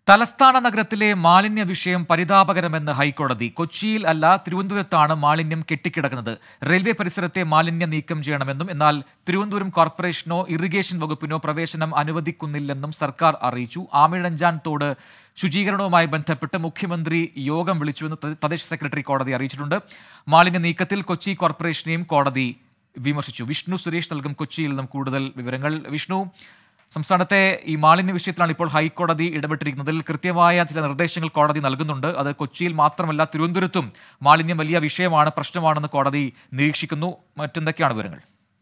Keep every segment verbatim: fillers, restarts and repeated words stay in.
തലസ്ഥാന നഗരത്തിലെ മാലിന്യ വിഷയം പരിതാപകരമെന്ന് ഹൈക്കോടതി. കൊച്ചിയിൽ അല്ല, തിരുവനന്തപുരത്താണ് മാലിന്യം കെട്ടിക്കിടക്കുന്നത്. റെയിൽവേ പരിസരത്തെ മാലിന്യം നീക്കം ചെയ്യണമെന്നും എന്നാൽ തിരുവനന്തപുരം കോർപ്പറേഷനോ ഇറിഗേഷൻ വകുപ്പിനോ പ്രവേശനം അനുവദിക്കുന്നില്ലെന്നും സർക്കാർ അറിയിച്ചു. ആമിഴഞ്ചാൻ തോട് ശുചീകരണവുമായി ബന്ധപ്പെട്ട് മുഖ്യമന്ത്രി യോഗം വിളിച്ചുവെന്ന് തദ്ദേശ സെക്രട്ടറി കോടതി അറിയിച്ചിട്ടുണ്ട്. മാലിന്യ നീക്കത്തിൽ കൊച്ചി കോർപ്പറേഷനെയും കോടതി വിമർശിച്ചു. വിഷ്ണു സുരേഷ് നൽകും കൊച്ചിയിൽ നിന്നും കൂടുതൽ വിവരങ്ങൾ. വിഷ്ണു, സംസ്ഥാനത്തെ ഈ മാലിന്യ വിഷയത്തിലാണ് ഇപ്പോൾ ഹൈക്കോടതി ഇടപെട്ടിരിക്കുന്നതിൽ കൃത്യമായ ചില നിർദ്ദേശങ്ങൾ കോടതി നൽകുന്നുണ്ട്. അത് കൊച്ചിയിൽ മാത്രമല്ല, തിരുവനന്തപുരത്തും മാലിന്യം വലിയ വിഷയമാണ്, പ്രശ്നമാണെന്ന് കോടതി നിരീക്ഷിക്കുന്നു. മറ്റെന്തൊക്കെയാണ് വിവരങ്ങൾ?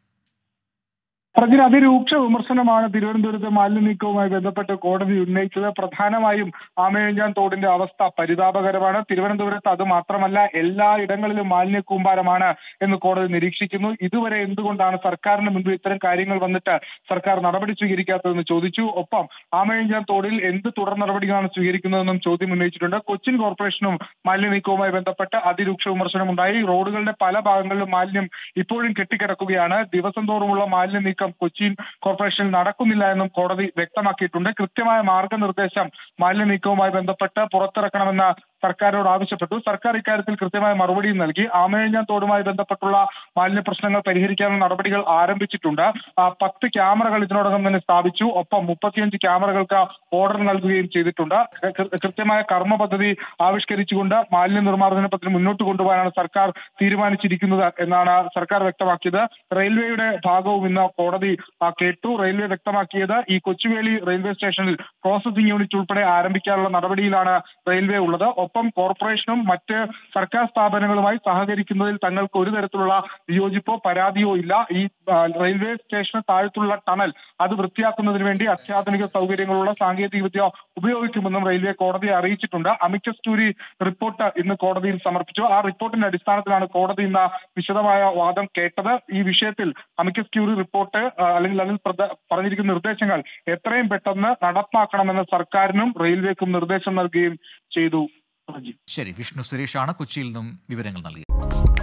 പ്രജിന് അതിരൂക്ഷ വിമർശനമാണ് തിരുവനന്തപുരത്ത് മാലിന്യ നീക്കവുമായി ബന്ധപ്പെട്ട് കോടതി ഉന്നയിച്ചത്. പ്രധാനമായും ആമയിഴഞ്ചാൻ തോടിന്റെ അവസ്ഥ പരിതാപകരമാണ്. തിരുവനന്തപുരത്ത് അത് മാത്രമല്ല, എല്ലാ ഇടങ്ങളിലും മാലിന്യ കൂമ്പാരമാണ് എന്ന് കോടതി നിരീക്ഷിക്കുന്നു. ഇതുവരെ എന്തുകൊണ്ടാണ് സർക്കാരിന് മുൻപിൽ ഇത്തരം കാര്യങ്ങൾ വന്നിട്ട് സർക്കാർ നടപടി സ്വീകരിക്കാത്തതെന്ന് ചോദിച്ചു. ഒപ്പം ആമയിഴഞ്ചാൻ തോടിൽ എന്ത് തുടർ നടപടികളാണ് സ്വീകരിക്കുന്നതെന്നും ചോദ്യം ഉന്നയിച്ചിട്ടുണ്ട്. കൊച്ചിൻ കോർപ്പറേഷനും മാലിന്യ നീക്കവുമായി ബന്ധപ്പെട്ട് അതിരൂക്ഷ വിമർശനമുണ്ടായി. റോഡുകളുടെ പല ഭാഗങ്ങളിലും മാലിന്യം ഇപ്പോഴും കെട്ടിക്കിടക്കുകയാണ്. ദിവസം തോറുമുള്ള മാലിന്യ നീക്കം കൊച്ചിൻ കോർപ്പറേഷനിൽ നടക്കുന്നില്ല എന്നും കോടതി വ്യക്തമാക്കിയിട്ടുണ്ട്. കൃത്യമായ മാർഗനിർദ്ദേശം മാലിന്യ നീക്കവുമായി ബന്ധപ്പെട്ട് പുറത്തിറക്കണമെന്ന് സർക്കാരിനോട് ആവശ്യപ്പെട്ടു. സർക്കാർ ഇക്കാര്യത്തിൽ കൃത്യമായ മറുപടിയും നൽകി. ആമയിഴഞ്ചാൻ തോടുമായി ബന്ധപ്പെട്ടുള്ള മാലിന്യ പ്രശ്നങ്ങൾ പരിഹരിക്കാനുള്ള നടപടികൾ ആരംഭിച്ചിട്ടുണ്ട്. പത്ത് ക്യാമറകൾ ഇതിനോടകം തന്നെ സ്ഥാപിച്ചു. ഒപ്പം മുപ്പത്തിയഞ്ച് ക്യാമറകൾക്ക് ഓർഡർ നൽകുകയും ചെയ്തിട്ടുണ്ട്. കൃത്യമായ കർമ്മ പദ്ധതി ആവിഷ്കരിച്ചുകൊണ്ട് മാലിന്യ നിർമ്മാർജ്ജന പദ്ധതി മുന്നോട്ട് കൊണ്ടുപോകാനാണ് സർക്കാർ തീരുമാനിച്ചിരിക്കുന്നത് എന്നാണ് സർക്കാർ വ്യക്തമാക്കിയത്. റെയിൽവേയുടെ ഭാഗവും ഇന്ന് കോടതി കേട്ടു. റെയിൽവേ വ്യക്തമാക്കിയത് ഈ കൊച്ചുവേളി റെയിൽവേ സ്റ്റേഷനിൽ പ്രോസസിംഗ് യൂണിറ്റ് ഉൾപ്പെടെ ആരംഭിക്കാനുള്ള നടപടിയിലാണ് റെയിൽവേ ഉള്ളത്. ഒപ്പം കോർപ്പറേഷനും മറ്റ് സർക്കാർ സ്ഥാപനങ്ങളുമായി സഹകരിക്കുന്നതിൽ തങ്ങൾക്ക് ഒരു തരത്തിലുള്ള വിയോജിപ്പോ പരാതിയോ ഇല്ല. ഈ റെയിൽവേ സ്റ്റേഷന് താഴത്തുള്ള ടണൽ അത് വൃത്തിയാക്കുന്നതിന് വേണ്ടി അത്യാധുനിക സൗകര്യങ്ങളുള്ള സാങ്കേതിക വിദ്യ ഉപയോഗിക്കുമെന്നും റെയിൽവേ കോടതിയെ അറിയിച്ചിട്ടുണ്ട്. അമിക്കസ് ക്യൂറി റിപ്പോർട്ട് ഇന്ന് കോടതിയിൽ സമർപ്പിച്ചു. ആ റിപ്പോർട്ടിന്റെ അടിസ്ഥാനത്തിലാണ് കോടതി ഇന്ന് വിശദമായ വാദം കേട്ടത്. ഈ വിഷയത്തിൽ അമിക്കസ് ക്യൂറി റിപ്പോർട്ട് അല്ലെങ്കിൽ അതിൽ പറഞ്ഞിരിക്കുന്ന നിർദ്ദേശങ്ങൾ എത്രയും പെട്ടെന്ന് നടപ്പാക്കണമെന്ന് സർക്കാരിനും റെയിൽവേക്കും നിർദ്ദേശം നൽകുകയും ചെയ്തു. ശരി, വിഷ്ണു സുരേഷാണ് കൊച്ചിയിൽ നിന്നും വിവരങ്ങൾ നൽകിയത്.